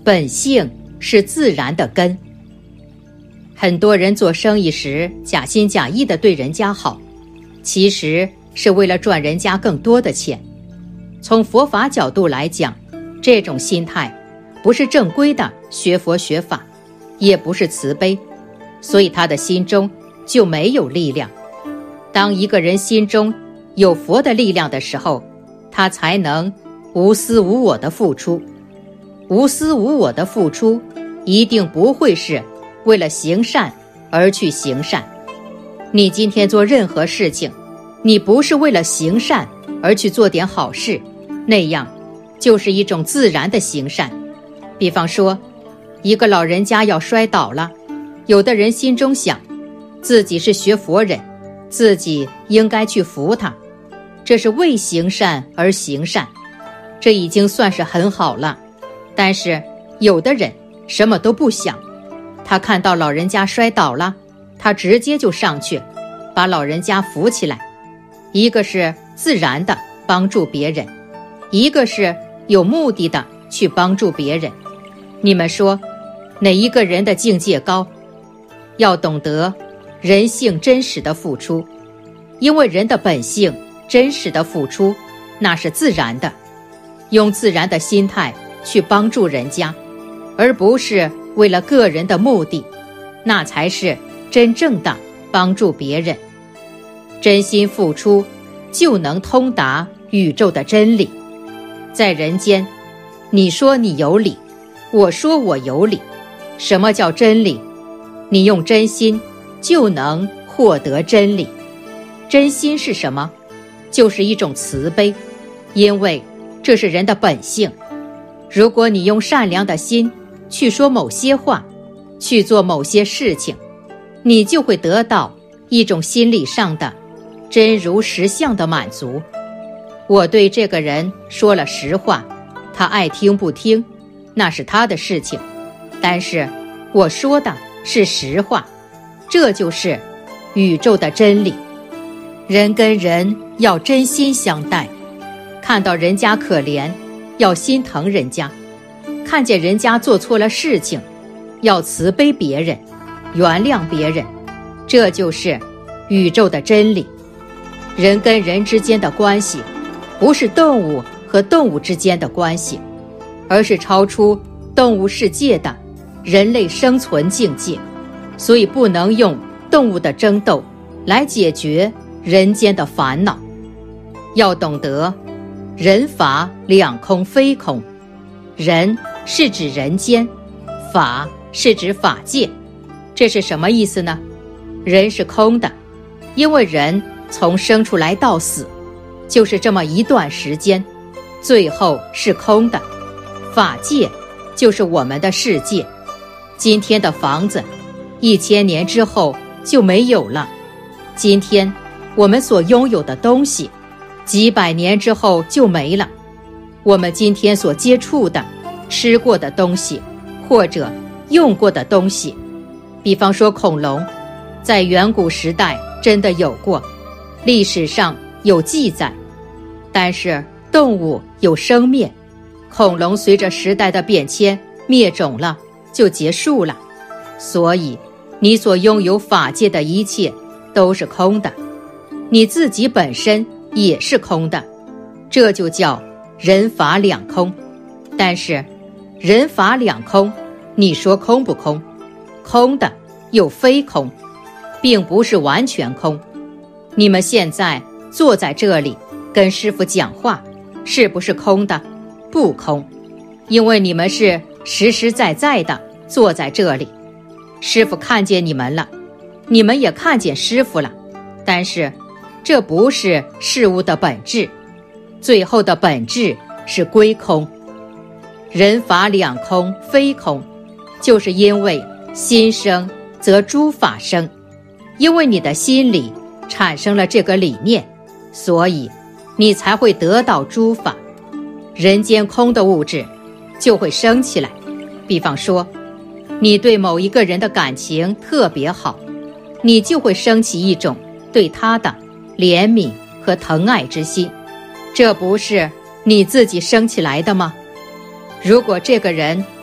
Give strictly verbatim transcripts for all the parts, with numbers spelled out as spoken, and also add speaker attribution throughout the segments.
Speaker 1: 本性是自然的根。很多人做生意时假心假意地对人家好，其实是为了赚人家更多的钱。从佛法角度来讲，这种心态不是正规的学佛学法，也不是慈悲，所以他的心中就没有力量。当一个人心中有佛的力量的时候，他才能无私无我的付出。无私无我的付出一定不会是为了行善而去行善。你今天做任何事情，你不是为了行善而去做点好事，那样就是一种自然的行善。比方说，一个老人家要摔倒了，有的人心中想，自己是学佛人，自己应该去扶他，这是为行善而行善，这已经算是很好了。但是有的人什么都不想，他看到老人家摔倒了，他直接就上去把老人家扶起来。一个是自然的帮助别人，一个是有目的的去帮助别人。你们说哪一个人的境界高？要懂得人性真实的付出，因为人的本性真实的付出那是自然的，用自然的心态去帮助人家，而不是为了个人的目的，那才是真正的帮助别人。真心付出就能通达宇宙的真理。在人间，你说你有理，我说我有理，什么叫真理？你用真心就能获得真理。真心是什么？就是一种慈悲，因为这是人的本性。如果你用善良的心去说某些话，去做某些事情，你就会得到一种心理上的真如实相的满足。我对这个人说了实话，他爱听不听，那是他的事情，但是我说的是实话，这就是宇宙的真理。人跟人要真心相待，看到人家可怜，要心疼人家，看见人家做错了事情，要慈悲别人，原谅别人，这就是宇宙的真理。人跟人之间的关系，不是动物和动物之间的关系，而是超出动物世界的人类生存境界，所以不能用动物的争斗来解决人间的烦恼。要懂得人法两空非空，人是指人间，法是指法界。这是什么意思呢？人是空的，因为人从生出来到死就是这么一段时间，最后是空的。法界就是我们的世界，今天的房子一千年之后就没有了，今天我们所拥有的东西几百年之后就没了，我们今天所接触的吃过的东西或者用过的东西，比方说恐龙，在远古时代真的有过，历史上有记载，但是动物有生灭，恐龙随着时代的变迁灭种了，就结束了。所以你所拥有法界的一切都是空的，你自己本身也是空的，这就叫人法两空。但是人法两空，你说空不空？空的又非空，并不是完全空。你们现在坐在这里跟师父讲话，是不是空的？不空，因为你们是实实在在的坐在这里，师父看见你们了，你们也看见师父了，但是这不是事物的本质，最后的本质是归空。人法两空非空，就是因为心生则诸法生，因为你的心里产生了这个理念，所以你才会得到诸法。人间空的物质就会升起来，比方说你对某一个人的感情特别好，你就会升起一种对他的怜悯和疼爱之心，这不是你自己升起来的吗？如果这个人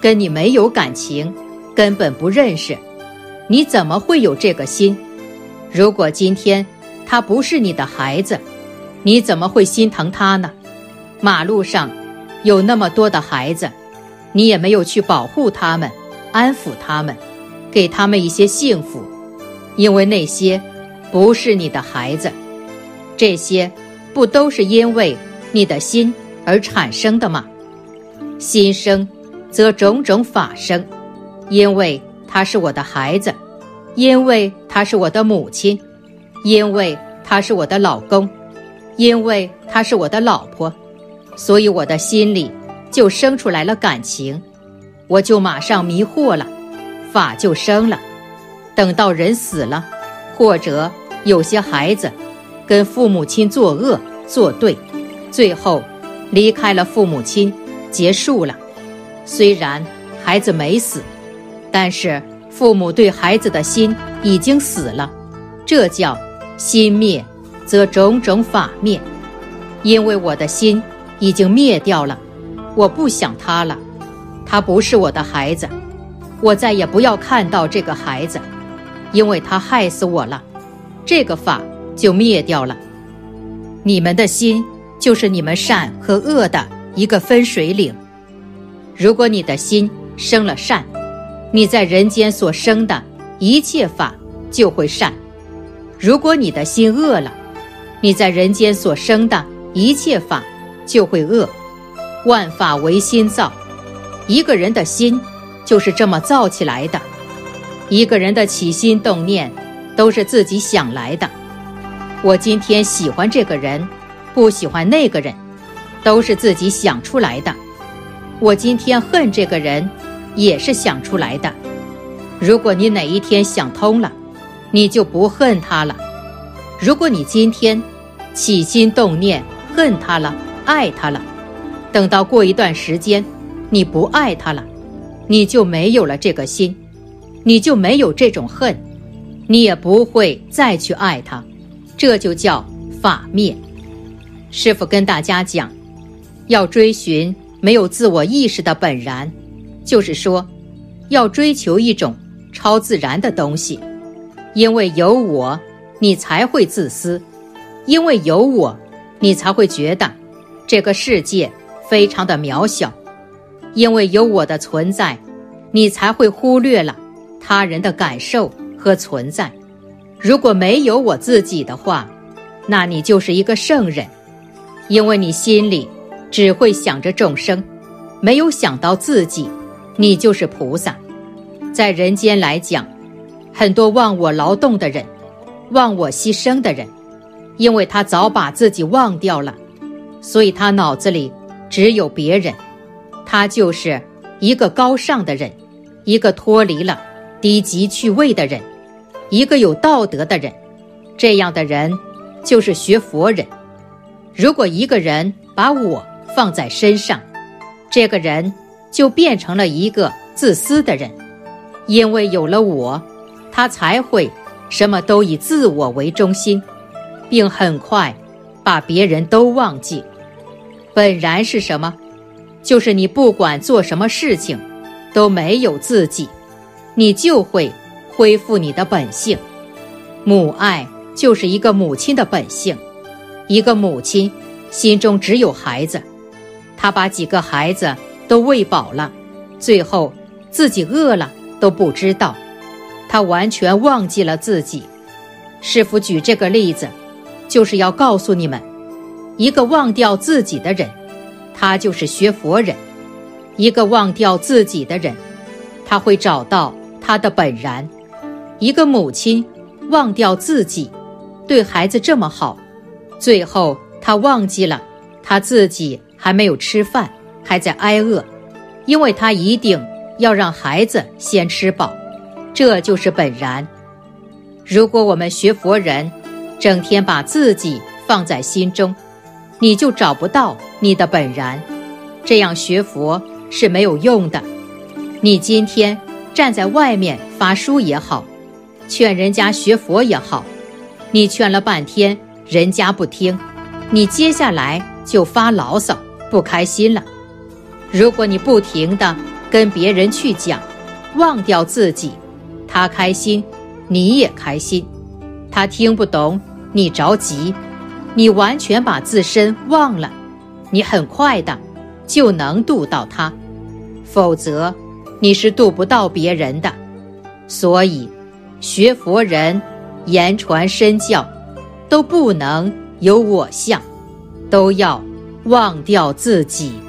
Speaker 1: 跟你没有感情，根本不认识，你怎么会有这个心？如果今天他不是你的孩子，你怎么会心疼他呢？马路上有那么多的孩子，你也没有去保护他们，安抚他们，给他们一些幸福，因为那些不是你的孩子。这些不都是因为你的心而产生的吗？心生则种种法生，因为他是我的孩子，因为他是我的母亲，因为他是我的老公，因为他是我的老婆，所以我的心里就生出来了感情，我就马上迷惑了，法就生了。等到人死了，或者有些孩子跟父母亲作恶作对，最后离开了父母亲，结束了。虽然孩子没死，但是父母对孩子的心已经死了，这叫心灭则种种法灭。因为我的心已经灭掉了，我不想他了，他不是我的孩子，我再也不要看到这个孩子，因为他害死我了，这个法就灭掉了。你们的心就是你们善和恶的一个分水岭。如果你的心生了善，你在人间所生的一切法就会善；如果你的心恶了，你在人间所生的一切法就会恶。万法唯心造，一个人的心就是这么造起来的。一个人的起心动念都是自己想来的。我今天喜欢这个人，不喜欢那个人，都是自己想出来的。我今天恨这个人，也是想出来的。如果你哪一天想通了，你就不恨他了。如果你今天起心动念恨他了，爱他了，等到过一段时间你不爱他了，你就没有了这个心，你就没有这种恨，你也不会再去爱他，这就叫法灭。师父跟大家讲，要追寻没有自我意识的本然，就是说要追求一种超自然的东西。因为有我，你才会自私；因为有我，你才会觉得这个世界非常的渺小；因为有我的存在，你才会忽略了他人的感受和存在。如果没有我自己的话，那你就是一个圣人，因为你心里只会想着众生，没有想到自己，你就是菩萨。在人间来讲，很多忘我劳动的人，忘我牺牲的人，因为他早把自己忘掉了，所以他脑子里只有别人。他就是一个高尚的人，一个脱离了低级趣味的人，一个有道德的人。这样的人就是学佛人。如果一个人把我放在身上，这个人就变成了一个自私的人。因为有了我，他才会什么都以自我为中心，并很快把别人都忘记。本然是什么？就是你不管做什么事情都没有自己，你就会恢复你的本性。母爱就是一个母亲的本性。一个母亲心中只有孩子，她把几个孩子都喂饱了，最后自己饿了都不知道，她完全忘记了自己。师父举这个例子，就是要告诉你们，一个忘掉自己的人，他就是学佛人；一个忘掉自己的人，他会找到他的本然。一个母亲忘掉自己，对孩子这么好，最后他忘记了他自己还没有吃饭，还在挨饿，因为他一定要让孩子先吃饱，这就是本然。如果我们学佛人整天把自己放在心中，你就找不到你的本然，这样学佛是没有用的。你今天站在外面发书也好，劝人家学佛也好，你劝了半天人家不听，你接下来就发牢骚不开心了。如果你不停地跟别人去讲，忘掉自己，他开心，你也开心。他听不懂，你着急，你完全把自身忘了，你很快的就能度到他，否则你是度不到别人的。所以学佛人言传身教都不能有我相，都要忘掉自己。